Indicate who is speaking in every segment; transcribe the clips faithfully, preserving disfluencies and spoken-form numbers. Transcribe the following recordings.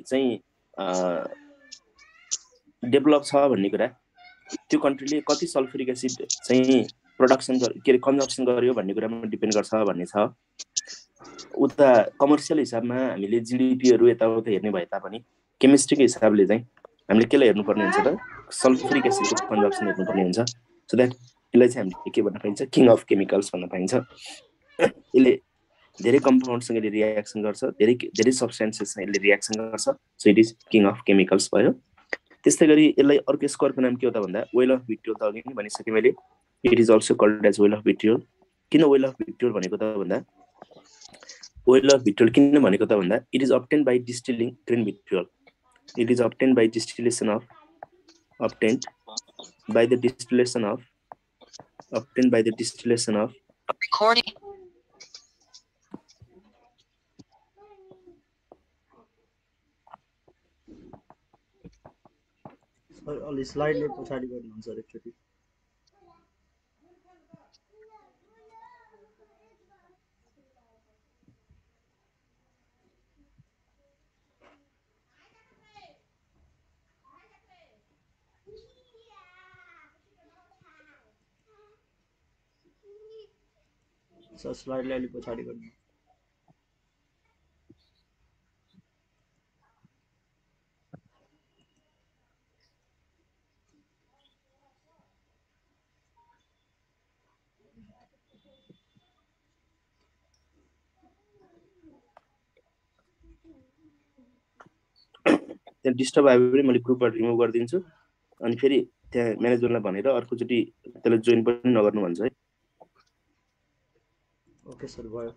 Speaker 1: चाहिँ डेभलप छ भन्ने कुरा त्यो कन्ट्रीले कति सल्फ्युरिक एसिड चाहिँ प्रोडक्सन के अरे कन्जम्सन गर्यो भन्ने कुरामा डिपेन्ड गर्छ भन्ने छ। उता कमर्सियल हिसाबमा हामीले जिडिपीहरू यताउता हेर्ने भए तापनि केमिस्ट्रीको हिसाबले चाहिँ हामीले केलाई हेर्नुपर्ने हुन्छ त सल्फ्युरिक एसिडको कन्जम्सन हेर्नुपर्ने हुन्छ। सो द्याट यसलाई चाहिँ हामीले के भन्न पाइन्छ किङ अफ केमिकल्स भन्न पाइन्छ। यसले धेरै कम्पाउन्डसँग यसले रियाक्सन गर्छ, धेरै धेरै सब्सटेन्सेससँग यसले रियाक्सन गर्छ। So it is king of chemicals भयो। त्यस्तै गरी यसलाई अर्को यसको अर्को नाम के हो त भन्दा वेल अफ भिट्रियोल त अघि नै भनिसकेँ मैले। It is also called as well of vitriol. किन वेल अफ भिट्रियोल भनेको त भन्दा वेल अफ भिट्रियोल किन भनेको त भन्दा it is obtain by distilling green vitriol. It is obtain by distillation of obtained by the distillation of obtain by the distillation of
Speaker 2: recording
Speaker 3: sir अलि स्लाइडले पछाडि गर्नुहुन्छ सर एकचोटि। सर स्लाइडले अलि पछाडि गर्नु।
Speaker 1: त्यहाँ डिस्टर्ब आयो भने मैले ग्रुपबाट रिमुभ गरिदिन्छु अनि फेरि त्यहाँ म्यानेजरलाई भनेर अर्कोचोटि त्यसलाई जोइन पनि नगर्नु भन्छ है।
Speaker 3: ओके सर भयो।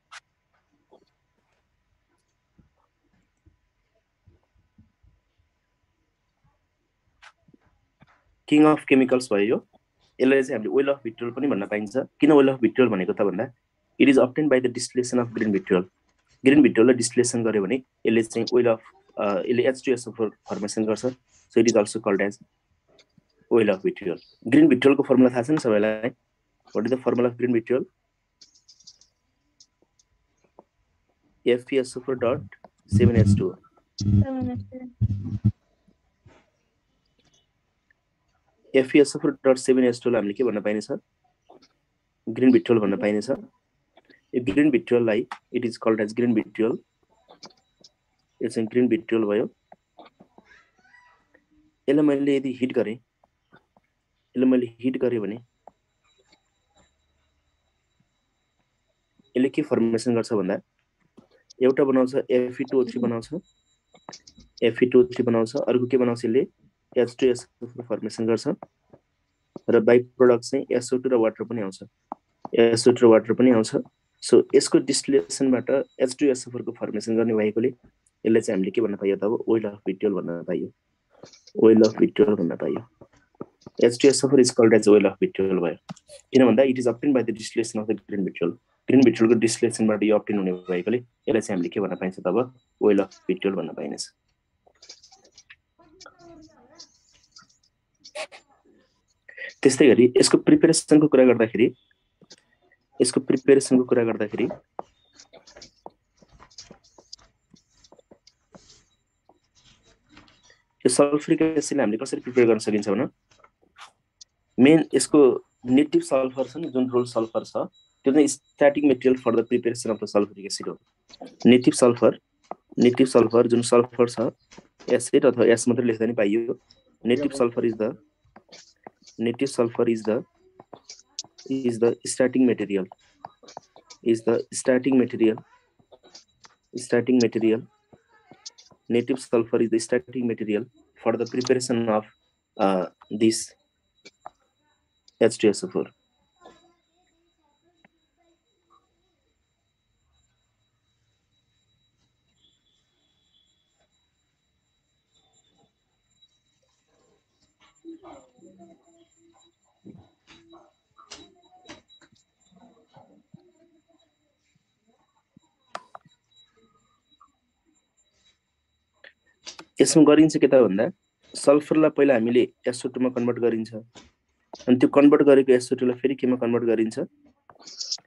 Speaker 1: किङ अफ केमिकल्स भयो। यसलाई चाहिँ हामीले वेल अफ भिट्रियोल पनि भन्न पाइन्छ। किन वेल अफ भिट्रियोल भनेको त भन्दा it is obtain by the distillation of green vitriol. Green भिट्रियोललाई डिस्टिलेसन गर्यो भने यसले चाहिँ वेल अफ यसले H two S O four formation गर्छ। So it is also called as well of vitriol. Green भिट्रियोलको फर्मुला थाहा छ नि सबैलाई? What is the formula of green vitriol? F E S O four dot seven H two. F E S O four dot seven H two लाई हामीले के भन्न पाइनेछ? ग्रिन भिट्रियोल भन्न पाइनेछ। यो ग्रिन भिट्रियोललाई it is called as green vitriol. यो चाहिँ ग्रिन भिट्रियोल भयो। यसलाई मैले यदि हिट गरेँ यसलाई मैले हिट गरेँ भने यसले के फर्मेसन गर्छ भन्दा एउटा बनाउँछ F E two O three बनाउँछ, F E two O three बनाउँछ, अर्को के बनाउँछ यसले H two S O four formation गर्छ र बाइ प्रोडक्ट चाहिँ एस ओ टू र वाटर पनि आउँछ, एस ओ टू र वाटर पनि आउँछ। सो यसको डिस्टिलेसनबाट H two S O four को फर्मेसन गर्ने भएकोले यसलाई चाहिँ हामीले के भन्न पाइयो त अब ओइल अफ भिट्रियोल भन्न पाइयो। ओइल अफ भिट्रियोल भन्न पाइयो। H two S O four is called as oil of vitriol भयो। किन भन्दा it is obtain by the distillation of the green vitriol. Green भिट्रियोलको डिस्टिलेसनबाट यो अब्टेन हुने भएकोले यसलाई चाहिँ हामीले के भन्न पाइन्छ त अब ओइल अफ भिट्रियोल भन्न पाइनेछ। त्यस्तै गरी यसको प्रिपेरेसनको कुरा गर्दाखेरि यसको प्रिपेरेसनको कुरा गर्दाखेरि यो सल्फ्युरिक एसिडलाई हामीले कसरी प्रिपेयर गर्न सकिन्छ भने मेन यसको नेटिभ सल्फर छ नि जुन रोल सल्फर छ त्यो चाहिँ static material for the preparation of the sulphuric acid हो। नेटिभ सल्फर नेटिभ सल्फर जुन सल्फर छ एसिड अथवा एस मात्र लेख्दा नि पाइयो। Native sulphur is the native sulphur is the is the starting material is the starting material starting material native sulfur is the starting material for the preparation of uh, this H two S O four. यसमा गरिन्छ के त भन्दा सल्फरलाई पहिला हामीले S O two मा convert गरिन्छ अनि त्यो कन्भर्ट गरेको एस ओ टू लाई फेरि केमा कन्भर्ट गरिन्छ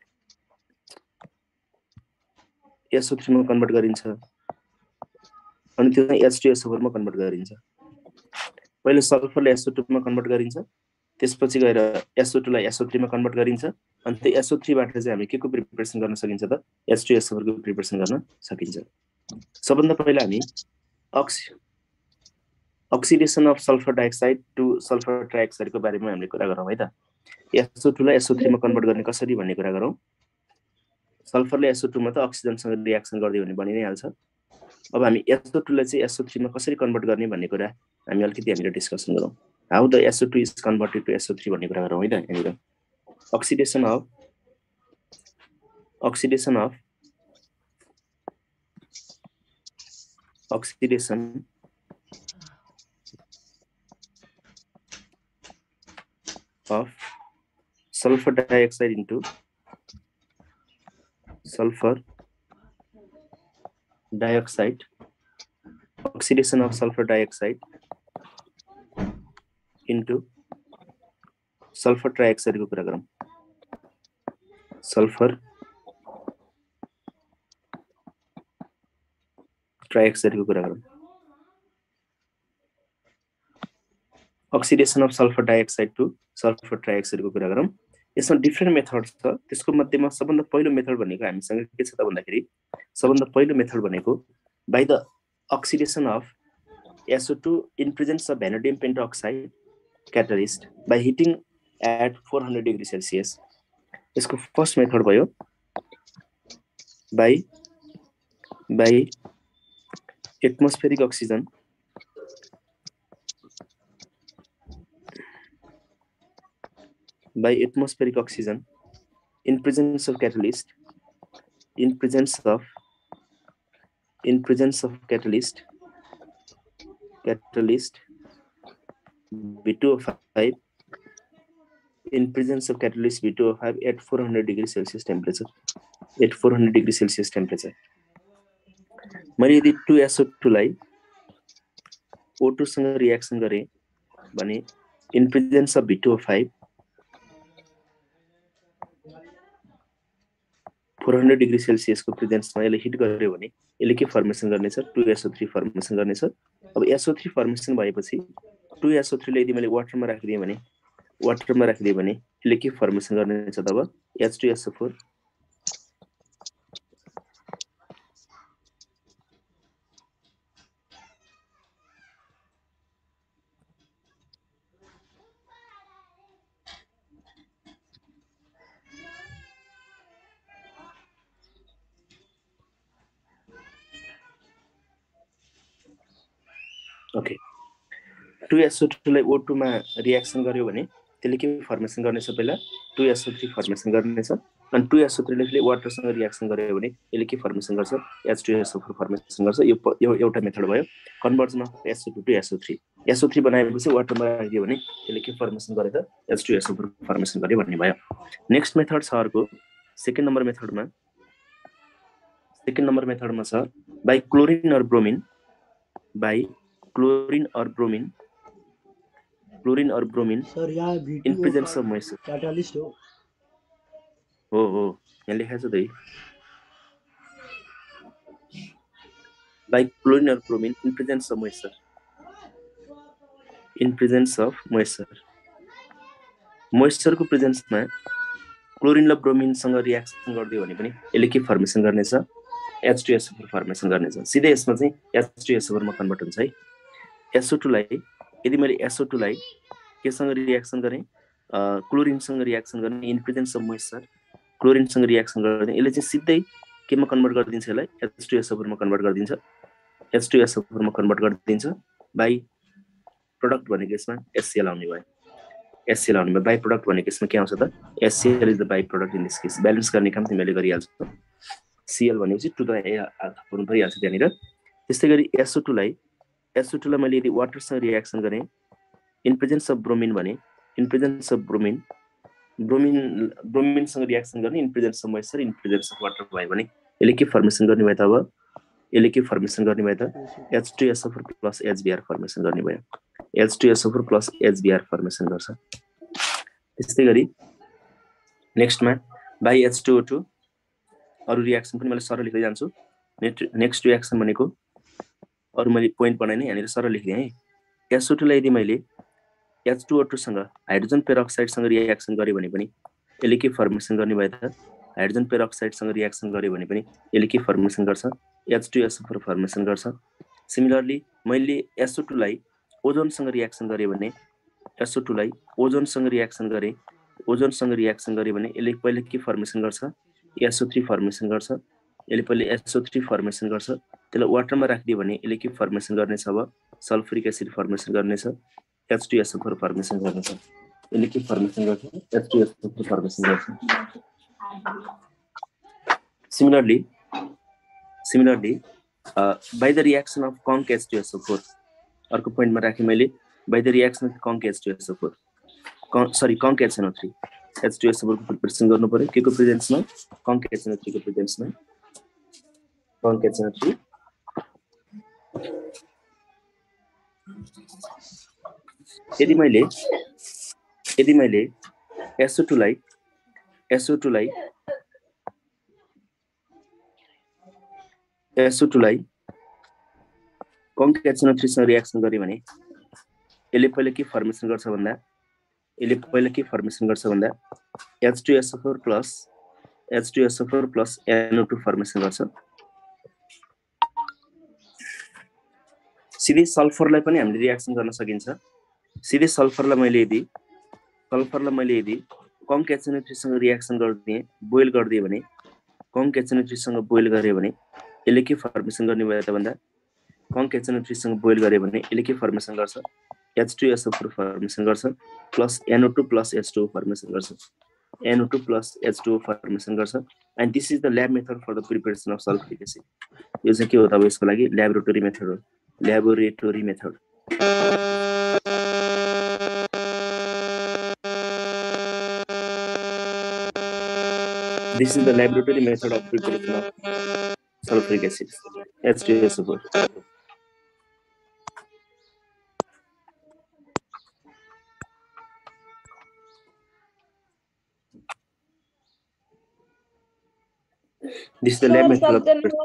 Speaker 1: एस ओ थ्री मा कन्भर्ट गरिन्छ अनि त्यो चाहिँ H two S O four मा कन्भर्ट गरिन्छ। पहिले सल्फरले एस ओ टू मा कन्भर्ट गरिन्छ, त्यसपछि गएर एस ओ टू लाई एस ओ थ्री मा कन्भर्ट गरिन्छ, अनि त्यो एस ओ थ्री बाट चाहिँ हामी के को प्रिपरेसन गर्न सकिन्छ त H two S O four को प्रिपरेसन गर्न सकिन्छ। सबभन्दा पहिला हामी अक्सि oxidation of sulphur dioxide to sulphur trioxide को बारेमा हामीले कुरा गरौँ है त। एस ओ टू लाई एस ओ थ्री मा कन्भर्ट गर्ने कसरी भन्ने कुरा गरौँ। सल्फरले एस ओ टू मा त अक्सिजनसँग रिएक्सन गर्दियो भने बनि नै हाल्छ। अब हामी एस ओ टू लाई चाहिँ एस ओ थ्री मा कसरी कन्भर्ट गर्ने भन्ने कुरा हामी अलिकति हामीले डिस्कसन गरौँ। How the S O two is converted to S O three भन्ने कुरा गरौँ है त। यहाँनिर oxidation of oxidation of oxidation of sulfur dioxide into sulfur dioxide oxidation of sulfur dioxide into sulfur trioxide को कुरा गरौँ। sulfur ट्राइअक्साइड को कुरा गरौँ। Oxidation of sulphur dioxide to sulphur trioxide को कुरा गरौँ। यसमा डिफ्रेन्ट मेथड छ। त्यसको मध्येमा सबभन्दा पहिलो मेथड भनेको हामीसँग के छ त भन्दाखेरि सबभन्दा पहिलो मेथड भनेको by the oxidation of S O two in presence of vanadium pentoxide catalyst by heating at four hundred degree Celsius. यसको फर्स्ट मेथड भयो by by atmospheric oxygen by atmospheric oxygen in presence of catalyst in presence of in presence of catalyst catalyst B two O five in presence of catalyst B two O five at four hundred degree Celsius temperature at four hundred degree Celsius temperature। मैले यदि two S O two लाई O two सँग reaction गरे भने in presence of B two O five four hundred degree Celsius को प्रेजेन्समा यसले hit गर्यो भने यसले के फर्मेसन गर्नेछ two S O three formation गर्नेछ। अब एस ओ थ्री फर्मेसन भएपछि टू एस ओ थ्री ले यदि मैले वाटरमा राखिदिए भने वाटरमा राखिदिए भने यसले के फर्मेसन गर्नेछ तब H two S O four okay. Two S O two लाई O टू मा रिएक्सन गर्यो भने त्यसले के फर्मेसन गर्नेछ पहिला two S O three formation गर्नेछ, अनि टू एस ओ थ्री ले फेरि वाटरसँग रिएक्सन गर्यो भने यसले के फर्मेसन गर्छ H two S O four formation गर्छ। यो यो एउटा मेथड भयो conversion of S O two to S O three. S O three बनाएपछि वाटरमा राखिदियो भने यसले के फर्मेसन गरे त H two S O four formation गर्यो भन्ने भयो। नेक्स्ट मेथड छ अर्को सेकेन्ड नम्बर मेथडमा सेकेन्ड नम्बर मेथडमा छ by chlorine or bromine by chlorine or bromine chlorine or bromine
Speaker 3: sir यहाँ
Speaker 1: in presence of moisture
Speaker 3: catalyst हो
Speaker 1: हो हो यहाँ लेखेको छ त by chlorine or bromine in presence of moisture in presence of moisture मोइस्चरको प्रेजेन्समा क्लोरिन र ब्रोमिनसँग रिएक्सन गरिदियो भने पनि यसले के फर्मेसन गर्नेछ H two S O four formation गर्नेछ। सिधै यसमा चाहिँ H two S O four मा कन्भर्ट हुन्छ है। एस ओ टू लाई यदि मैले एस ओ टू लाई केसँग रिएक्सन गरेँ क्लोरिनसँग रिएक्सन गर्ने इन प्रेजेन्स अफ मोइस्चर क्लोरिनसँग रिएक्सन गर्ने यसले चाहिँ सिधै केमा कन्भर्ट गरिदिन्छ यसलाई H two S O four मा कन्भर्ट गरिदिन्छ H two S O four मा कन्भर्ट गरिदिन्छ बाइ प्रोडक्ट भनेको यसमा एचसीएल आउने भयो एचसीएल आउने भयो बाइ प्रोडक्ट भनेको यसमा के आउँछ त HCL is the by product in this case. Balance गर्ने काम तिमीले गरिहाल्छौ सीएल भनेपछि टु द ए थप्नु परिहाल्छ त्यहाँनिर। त्यस्तै गरी एस ओ टू लाई एस ओ टू लाई मैले यदि वाटरसँग रिएक्सन गरेँ इन प्रेजेन्स अफ ब्रोमिन भने in presence of bromine bromine ब्रोमिनसँग रिएक्सन गर्ने in presence of moisture in presence of water भयो भने यसले के फर्मेसन गर्ने भयो त अब यसले के फर्मेसन गर्ने भयो त H two S O four plus HBr formation गर्ने भयो H two S O four plus HBr formation गर्छ। त्यस्तै गरी नेक्स्टमा by H two O two अरु रिएक्सन पनि मैले सरल लेख्दै जान्छु। नेक्स्ट रिएक्सन भनेको अरु मैले पोइन्ट बनाएँ नि यहाँनिर सरल लेख्दिएँ है एस ओ टू लाई यदि मैले एच टू ओ टू सँग हाइड्रोजन पेरोक्साइड सँग रिएक्सन गरे भने पनि यसले के फर्मेसन गर्ने भयो त हाइड्रोजन पेरोक्साइड सँग रिएक्सन गरे भने पनि यसले के फर्मेसन गर्छ H two S O four formation गर्छ सिमिलरली मैले एस ओ टू लाई ओजोन सँग रिएक्सन गरे भने एस ओ टू लाई ओजोन सँग रिएक्सन गरे ओजोन सँग रिएक्सन गरे भने यसले पहिले के फर्मेसन गर्छ एस ओ थ्री फर्मेसन गर्छ यसले पहिले एस ओ थ्री फर्मेसन गर्छ त्यसलाई वाटरमा राखिदियो भने यसले के फर्मेसन गर्नेछ अब सल्फ्युरिक एसिड फर्मेसन गर्नेछ H two S O four formation गर्नेछ यसले के फर्मेसन गर्छ H two S O four formation गर्छ similarly similarly by the reaction of conc H two S O four अर्को पोइन्टमा राखेँ मैले by the reaction of conc H two S O four sorry conc H N O three H two S O four को preparation गर्नु पर्यो के को प्रेजेन्समा conc H N O three को प्रेजेन्समा conc H N O three यदि मैले यदि मैले एस ओ टू लाई एस ओ टू लाई एस ओ टू लाई conc H N O three सँग रिएक्सन गरे भने यसले पहिले के फर्मेसन गर्छ भन्दा यसले पहिले के फर्मेसन गर्छ भन्दा H two S O four plus H two S O four plus N O two formation गर्छ सिधै सल्फरलाई पनि हामीले रिएक्सन गर्न सकिन्छ सिधै सल्फरलाई मैले यदि सल्फरलाई मैले यदि conc H N O three सँग रिएक्सन गर्दिए बोइल गर्दिए भने conc H N O three सँग बोइल गरे भने यसले के फर्मेसन गर्ने भयो त भन्दा conc H N O three सँग बोइल गरे भने यसले के फर्मेसन गर्छ H two S O four formation गर्छ plus N O two plus H two O formation गर्छ N O two plus H two O formation गर्छ and this is the lab method for the preparation of sulphuric acid यो चाहिँ के हो त यसको लागि ल्याबोरेटरी मेथड हो laboratory method this is the laboratory method of preparation of sulphuric acid H two S O four This is the lab method of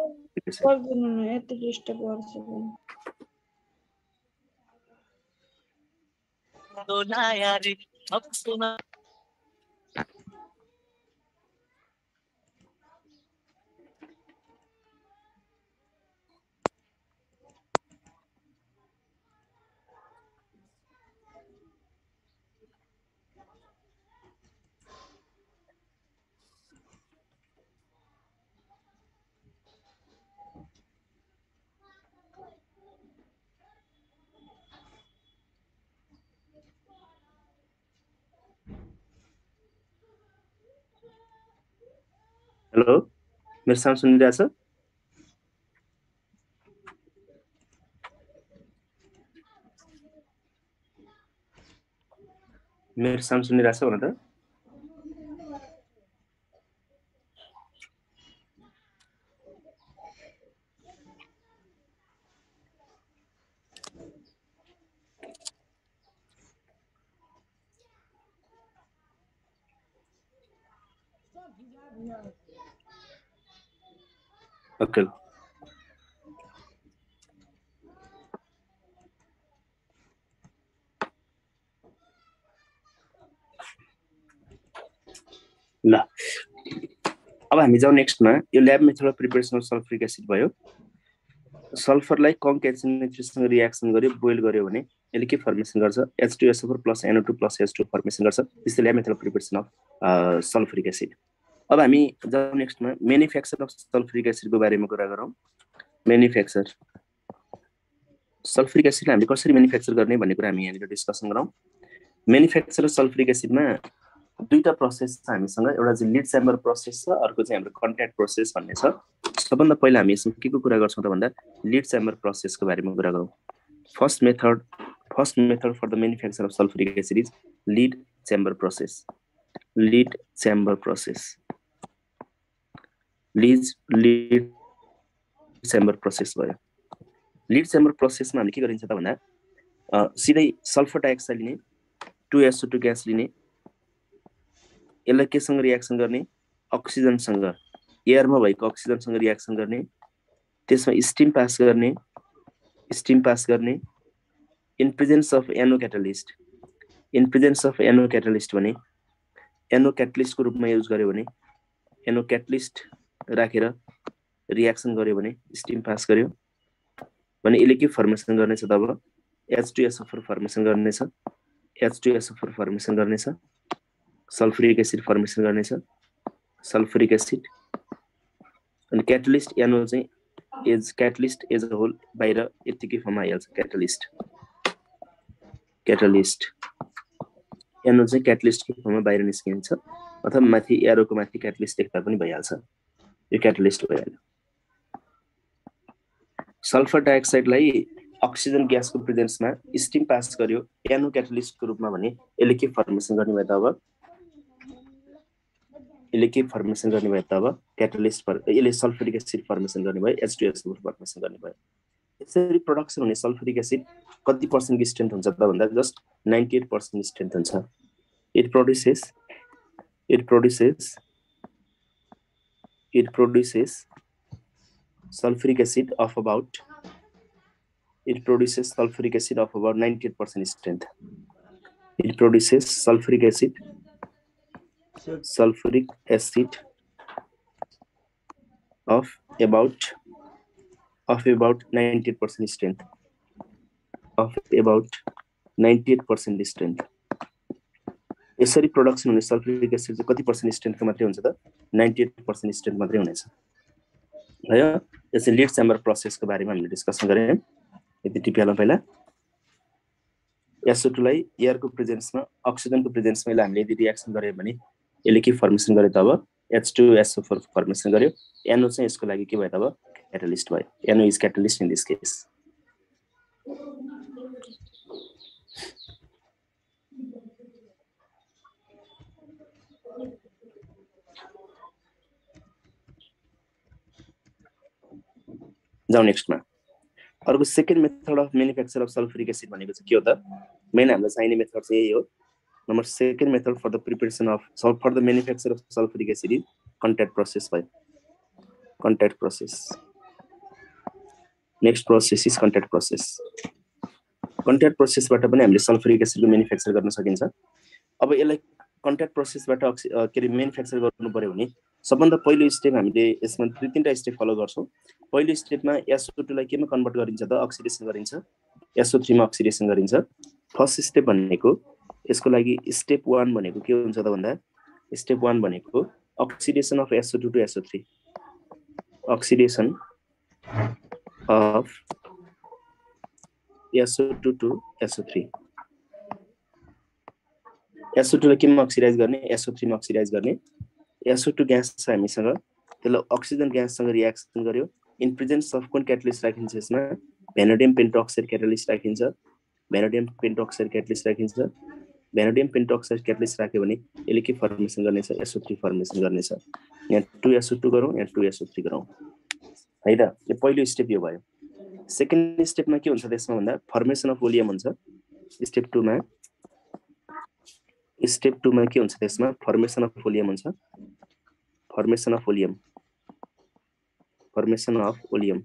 Speaker 1: hello मेरो sound सुनिरहेछ मेरो साउन्ड सुनिरहेछ भन त ओके ल अब हामी जाउँ नेक्स्टमा यो lab method of preparation of sulphuric acid भयो सल्फरलाई conc H N O three सँग रिएक्सन गर्यो बोइल गर्यो भने यसले के फर्मेसन गर्छ H two S O four plus N O two plus H two formation गर्छ this the lab method of preparation of sulphuric acid अब हामी जाउँ नेक्स्टमा म्यानुफ्याक्चर अफ सल्फ्युरिक एसिडको बारेमा कुरा गरौँ म्यानुफ्याक्चर सल्फ्युरिक एसिड हामीले कसरी म्यानुफ्याक्चर गर्ने भन्ने कुरा हामी यहाँनिर डिस्कसन गरौँ म्यानुफ्याक्चर अफ सल्फ्युरिक एसिडमा दुईटा प्रोसेस छ हामीसँग एउटा चाहिँ लिड च्याम्बर प्रोसेस छ अर्को चाहिँ हाम्रो कन्ट्याक्ट प्रोसेस भन्ने छ सबभन्दा पहिला हामी यसमा के को कुरा गर्छौँ त भन्दा लिड च्याम्बर प्रोसेसको बारेमा कुरा गरौँ first method first method for the manufacture of sulphuric acid is lead chamber process lead chamber process lead lead chamber process भयो लिड च्याम्बर प्रोसेसमा हामीले के गरिन्छ त भन्दा सिधै सल्फर डाइअक्साइड लिने two S O two gas लिने यसलाई केसँग रिएक्सन गर्ने अक्सिजनसँग एयरमा भएको अक्सिजनसँग रिएक्सन गर्ने त्यसमा स्टिम पास गर्ने स्टिम पास गर्ने in presence of NO catalyst in presence of NO catalyst भने एनो क्याटालिस्टको रूपमा युज गर्यो भने एनो क्याटालिस्ट राखेर रियाक्सन गर्यो भने स्टिम पास गर्यो भने यसले के फर्मेसन गर्नेछ तब H two S O four formation गर्नेछ H two S O four formation गर्नेछ सल्फ्युरिक एसिड फर्मेसन गर्नेछ सल्फ्युरिक एसिड अनि क्याटालिस्ट एनो चाहिँ as catalyst as a whole बाहिर यतिकै फर्ममा आइहाल्छ क्याटालिस्ट क्याटालिस्ट एनो चाहिँ क्याटालिस्टको फर्ममा बाहिर निस्किन्छ अथवा माथि एरोको माथि क्याटालिस्ट देख्दा पनि भइहाल्छ यो क्याटालिस्ट भइहाल्यो सल्फर डाइअक्साइडलाई अक्सिजन ग्यासको प्रेजेन्समा स्टिम पास गर्यो एनो क्याटालिस्टको रूपमा भने यसले के फर्मेसन गर्ने भयो त अब यसले के फर्मेसन गर्ने भयो त अब क्याटालिस्ट यसले सल्फ्युरिक एसिड फर्मेसन गर्ने भयो H two S O four formation गर्ने भयो यसरी प्रोडक्सन हुने सल्फ्युरिक एसिड कति पर्सेन्टको स्ट्रेन्थ हुन्छ त भन्दा just ninety eight percent strength हुन्छ it produces it produces it produces sulfuric acid of about it produces sulfuric acid of about ninety-eight percent strength. It produces sulfuric acid sulfuric acid of about of about ninety-eight percent strength of about ninety-eight percent strength. यसरी production हुने sulphuric acid चाहिँ कति percent स्ट्रेन्थको मात्रै हुन्छ त ninety-eight percent strength मात्रै हुनेछ भयो यसै लिड चेम्बर प्रोसेसको बारेमा हामीले डिस्कसन गऱ्यौं यति टिपिहालौं पहिला एस ओ टू लाई एयरको प्रेजेन्समा अक्सिजनको प्रेजेन्समा यसले हामीले यदि रियाक्सन गर्यो भने यसले के फर्मेसन गर्यो तब H two S O four formation गर्यो एनो चाहिँ यसको लागि के भयो तब क्याटालिस्ट भयो NO is catalyst in this case जाऊ नेक्स्टमा अर्को second method of manufacture of sulphuric acid भनेको चाहिँ के हो त मेन हामीलाई चाहिने मेथड चाहिँ यही हो number second method for the preparation of for the manufacture of sulphuric acid is contact process भयो contact process next process is contact process contact प्रोसेसबाट पनि हामीले सल्फ्युरिक एसिडको मैन्युफैक्चर गर्न सकिन्छ अब यसलाई कन्ट्याक्ट प्रोसेसबाट के रे मैन्युफैक्चर गर्नु पर्यो भने सबभन्दा पहिलो स्टेप हामीले यसमा दुई तीनटा स्टेप फलो गर्छौं पहिलो स्टेपमा एस ओ टू लाई केमा कन्भर्ट गरिन्छ त अक्सिडेसन गरिन्छ एस ओ थ्री मा अक्सिडेसन गरिन्छ फर्स्ट स्टेप भनेको यसको लागि स्टेप वन भनेको के हुन्छ त भन्दा स्टेप वन भनेको oxidation of S O two to S O three oxidation of S O two to S O three S O two लाई केमा अक्सिडाइज गर्ने एस ओ थ्री मा अक्सिडाइज गर्ने एस ओ टू ग्यास छ हामीसँग त्यसलाई oxygen ग्याससँग reaction गर्यो इन प्रेजेन्स अफ कुन क्याटालिस्ट राखिन्छ यसमा भेनेडियम पेन्टोक्साइड क्याटालिस्ट राखिन्छ भेनेडियम पेन्टोक्साइड क्याटालिस्ट राखिन्छ भेनेडियम पेन्टोक्साइड क्याटालिस्ट राख्यो भने यसले के फर्मेसन गर्नेछ एस ओ थ्री फर्मेसन गर्नेछ यहाँ टू एस ओ टू गरौँ यहाँ टू एस ओ थ्री गरौँ है त यो पहिलो स्टेप यो भयो सेकेन्ड स्टेपमा के हुन्छ त्यसमा भन्दा फर्मेसन अफ वोलियम हुन्छ स्टेप टू मा स्टेप टू मा के हुन्छ त्यसमा फर्मेसन अफ वोलियम हुन्छ formation of oleum formation of oleum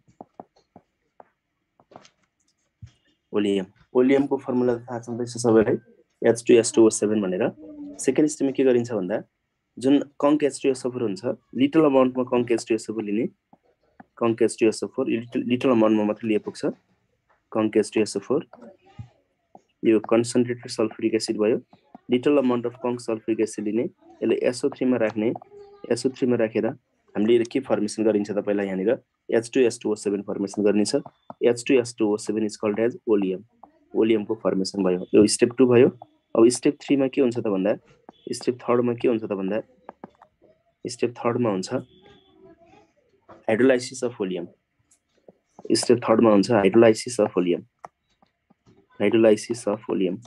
Speaker 1: oleum वोलियमको फर्मुला थाहा छँदैछ सबैलाई H two S two O seven भनेर सेकेन्ड स्टेपमा के गरिन्छ भन्दा जुन conc H two S O four हुन्छ लिटल अमाउन्टमा conc H two S O four लिने conc H two S O four little अमाउन्टमा मात्र लिए पुग्छ conc H two S O four यो कन्सन्ट्रेटेड सल्फ्युरिक एसिड भयो little amount of conc sulphuric acid लिने यसले एस ओ थ्री मा राख्ने एस ओ थ्री मा राखेर हामीले के फर्मेसन गरिन्छ त पहिला यहाँनिर H two S two O seven formation गर्नेछ H two S two O seven is called as oleum वोलियमको फर्मेसन भयो यो स्टेप टू भयो अब स्टेप थ्री मा के हुन्छ त भन्दा स्टेप थर्ड मा के हुन्छ त भन्दा स्टेप थर्ड मा हुन्छ hydrolysis of oleum step third मा हुन्छ hydrolysis of oleum hydrolysis of oleum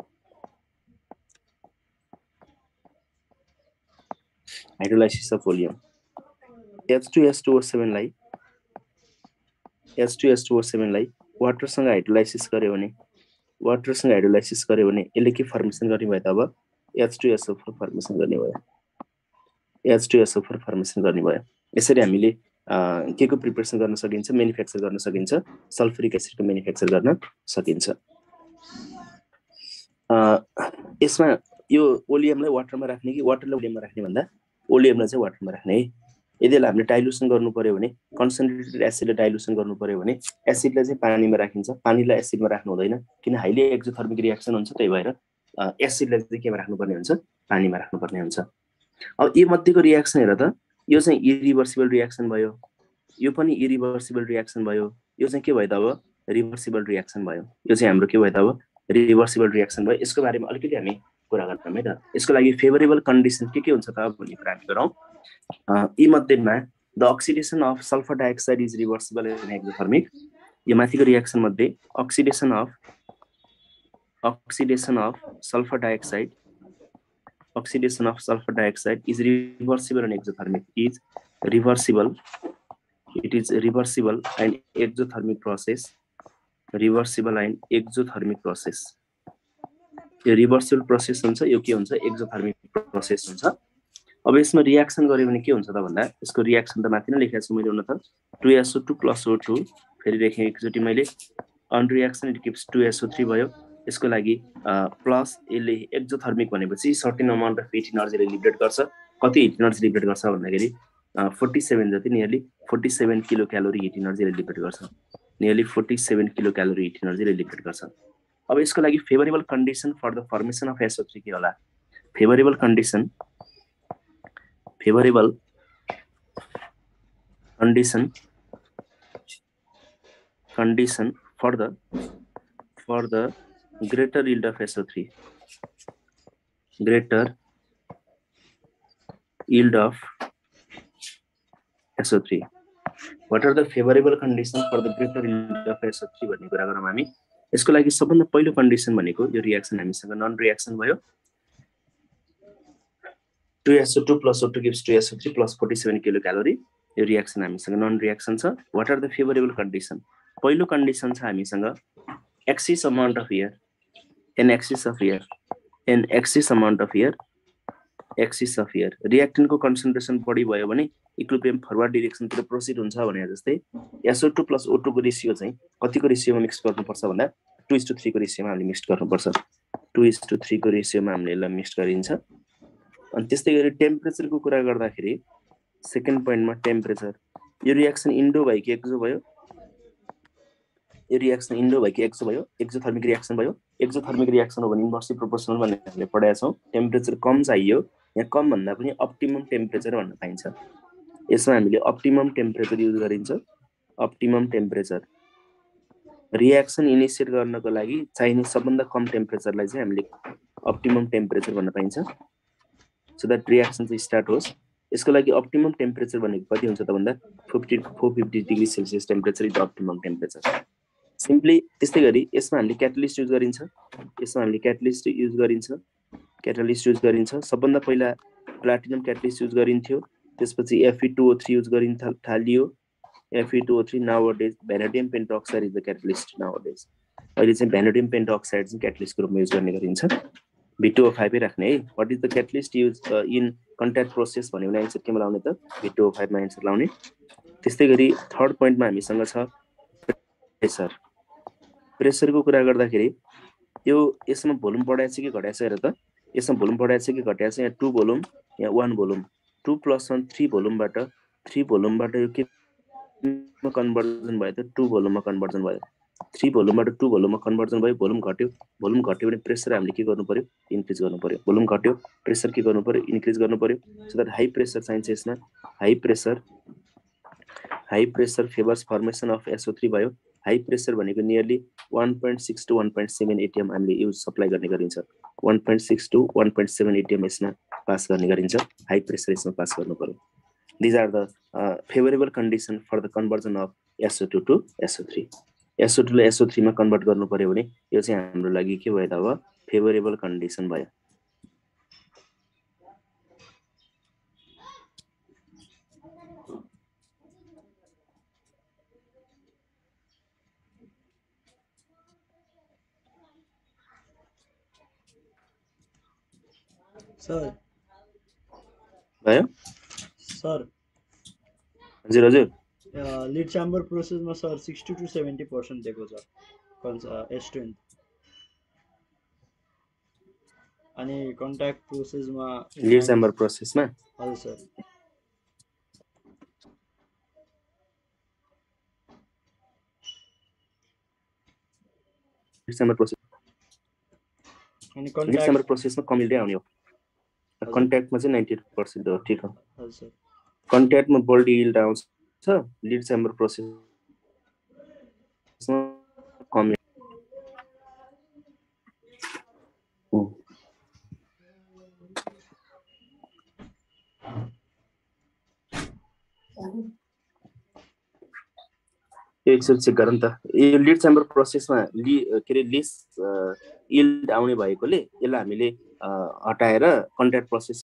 Speaker 1: hydrolysis of oleum H two S two O seven लाई H two S two O seven लाई वाटरसँग हाइड्रोलाइसिस गर्यो भने वाटरसँग हाइड्रोलाइसिस गर्यो भने यसले के फर्मेसन गर्ने भयो त अब H two S O four formation गर्ने भयो H two S O four formation गर्ने भयो यसरी हामीले के को प्रिपरेसन गर्न सकिन्छ, म्यानुफ्याक्चर गर्न सकिन्छ, सल्फ्युरिक एसिडको म्यानुफ्याक्चर गर्न सकिन्छ। यसमा यो ओलियमलाई वाटरमा राख्ने कि वाटरलाई ओलियममा राख्ने भन्दा ओलियमलाई चाहिँ वाटरमा राख्ने है। यदि हामीले डाइल्युसन गर्नु पर्यो भने कन्सन्ट्रेटेड एसिडले डाइल्युसन गर्नु पर्यो भने एसिडलाई चाहिँ पानीमा राखिन्छ, पानीलाई एसिडमा राख्नु हुँदैन किन हाइली एक्जोथर्मिक रिएक्सन हुन्छ, त्यही भएर एसिडलाई चाहिँ केमा राख्नुपर्ने हुन्छ, पानीमा राख्नुपर्ने हुन्छ। अब यी मध्येको रिएक्सन हेर त, यो चाहिँ इरिभर्सिबल रिएक्सन भयो, यो पनि इरिभर्सिबल रिएक्सन भयो, यो चाहिँ के भयो त अब रिभर्सिबल रिएक्सन भयो, यो चाहिँ हाम्रो के भयो त अब रिभर्सिबल रिएक्सन भयो। यसको बारेमा अलिकति हामी कुरा गर्छौँ है त। यसको लागि फेभरेबल कन्डिसन के के हुन्छ त भन्ने कुरा हामी गरौँ। यी मध्येमा the oxidation of sulphur dioxide is reversible in exothermic, यो माथिको रिएक्सन मध्ये oxidation of oxidation of sulphur dioxide oxidation of sulfur dioxide is reversible and exothermic is reversible it is reversible and exothermic process reversible and exothermic process यो reversible process हुन्छ, यो के हुन्छ exothermic process हुन्छ। अब यसमा reaction गर्यो भने के हुन्छ त भन्दा यसको रिएक्सन त माथि नै लेखेको छु मैले, हुन त two S O two plus O two फेरि लेखेँ एकचोटि मैले, on reaction it gives two S O three भयो। यसको लागि प्लस यसले एक्जोथर्मिक भनेपछि सर्टेन अमाउन्ट अफ हिट इनर्जीले लिबरेट गर्छ। कति हिट इनर्जी लिबरेट गर्छ भन्दाखेरि फोर्टी सेभेन जति, nearly forty seven kilo calorie heat इनर्जीले लिबरेट गर्छ, nearly forty seven kilo calorie heat इनर्जीले लिबरेट गर्छ। अब यसको लागि favourable condition for the formation of SO three के होला? Favourable condition favourable condition condition for the for the greater yield of S O three, greater yield of S O three. What are the favorable conditions for the greater yield of S O three भन्ने कुरा गरौँ हामी। यसको लागि सबभन्दा पहिलो condition भनेको यो रिएक्सन हामीसँग नन रिएक्सन भयो, two S O two plus O two gives two S O three plus forty seven kilo calorie, यो रिएक्सन हामीसँग नन रिएक्सन छ। What are the favorable condition? पहिलो कन्डिसन छ हामीसँग excess amount of air, an excess of air, an excess amount of air, excess of air. Reactant को concentration बढी भयो भने इक्विलिब्रियम फरवर्ड डाइरेक्सन तिर प्रोसिड हुन्छ भने जस्तै S O two plus O two को रेशियो चाहिँ कतिको रेशियोमा मिक्स गर्नुपर्छ भन्दा टू इज टू थ्री को रेशियोमा हामीले मिक्स गर्नुपर्छ। टू इज टू थ्री को रेशियोमा हामीले यसलाई मिक्स गरिन्छ। अनि त्यस्तै गरी टेम्परेचरको कुरा गर्दाखेरि सेकेन्ड पोइन्टमा टेम्परेचर, यो रिएक्सन इन्डो भयो कि एक्सो भयो, यो रिएक्सन इन्डो भयो कि एक्सो भयो, एक्सोथर्मिक रिएक्सन भयो। एक्सोथर्मिक रिएक्सन हो भने इन्भर्सली प्रोपोर्सनल भन्ने हामीले पढाएका छौँ। टेम्परेचर कम चाहियो, यहाँ कम भन्दा पनि अप्टिमम टेम्परेचर भन्न पाइन्छ। यसमा हामीले अप्टिमम टेम्परेचर युज गरिन्छ। अप्टिमम टेम्परेचर रिएक्सन इनिसिएट गर्नको लागि चाहिने सबभन्दा कम टेम्परेचरलाई चाहिँ हामीले अप्टिमम टेम्परेचर भन्न पाइन्छ, सो द्याट रिएक्सन चाहिँ स्टार्ट होस्। यसको लागि अप्टिमम टेम्परेचर भनेको कति हुन्छ त भन्दा fifty four fifty degree Celsius temperature is optimum temperature. Simply त्यस्तै गरी यसमा हामीले क्याटलिस्ट युज गरिन्छ, यसमा हामीले क्याटलिस्ट युज गरिन्छ, क्याटलिस्ट युज गरिन्छ। सबभन्दा पहिला प्लाटिनम क्याटलिस्ट युज गरिन्थ्यो, त्यसपछि F E two O three use गरिन थालियो। F E two O three nowadays vanadium pentoxide is the catalyst nowadays. अहिले चाहिँ भ्यानेडियम पेन्टअक्साइड चाहिँ क्याटलिस्टको रूपमा युज गर्ने गरिन्छ। भी टू ओ फाइभ राख्ने है। What is the catalyst use in contact process भन्यो भने आन्सर केमा लाउने त भी टू ओ फाइभ मा आन्सर लाउने। त्यस्तै गरी थर्ड पोइन्टमा हामीसँग छ प्रेसर। प्रेसरको कुरा गर्दाखेरि यो यसमा भोल्युम बढाएको छ कि घटाएको छ हेर त, यसमा भोल्युम बढाएको छ कि घटाएको छ, यहाँ टू भोल्युम यहाँ one volume, two plus one three भोल्युमबाट थ्री भोल्युमबाट यो के कन्भर्जन भयो त टू भोल्युममा कन्भर्जन भयो, थ्री भोल्युमबाट टू भोल्युममा कन्भर्जन भयो। भोल्युम घट्यो, भोल्युम घट्यो भने प्रेसर हामीले के गर्नु पर्यो इन्क्रिज गर्नु पर्यो। भोल्युम घट्यो प्रेसर के गर्नु पर्यो इन्क्रिज गर्नु पर्यो, सो द्याट हाई प्रेसर चाहिन्छ यसमा। High pressure high pressure favours formation of SO three भयो। हाई प्रेसर भनेको nearly one point six two one point seven ATM हामीले युज सप्लाई गर्ने गरिन्छ। One point six two one point seven ATM यसमा pass गर्ने गरिन्छ। High pressure यसमा pass गर्नु पर्यो। These are the favourable condition for the conversion of SO two to SO three. SO two ले एसओ थ्री मा कन्भर्ट गर्नु पर्यो भने यो चाहिँ हाम्रो लागि के भयो त अब फेभरेबल कन्डिसन भयो।
Speaker 3: सर
Speaker 1: भयो
Speaker 3: सर
Speaker 1: हजुर हजुर
Speaker 3: लिड च्याम्बर प्रोसेसमा sir sixty to seventy percent दिएको छ कन्स एस ट्वेन्टी अनि कन्ट्याक्ट प्रोसेसमा
Speaker 1: लिड च्याम्बर प्रोसेसमा
Speaker 3: हजुर सर
Speaker 1: लिड च्याम्बर प्रोसेस
Speaker 3: अनि
Speaker 1: लिड
Speaker 3: कन्ट्याक्ट
Speaker 1: च्याम्बर प्रोसेसमा कमिल्दै आउने हो कन्ट्याक्टमा चाहिँ नाइन्टी पर्सेन्ट हो ठिक हो
Speaker 3: हजुर सर
Speaker 1: कन्ट्याक्टमा बोल्ड यिल्ड आउँछ लिड च्याम्बर प्रोसेसमा कमी एकचोटि चेक गरौँ त यो लिड च्याम्बर प्रोसेसमा लि के अरे लेस यिल्ड आउने भएकोले यसलाई हामीले हटाएर कन्ट्याक्ट प्रोसेस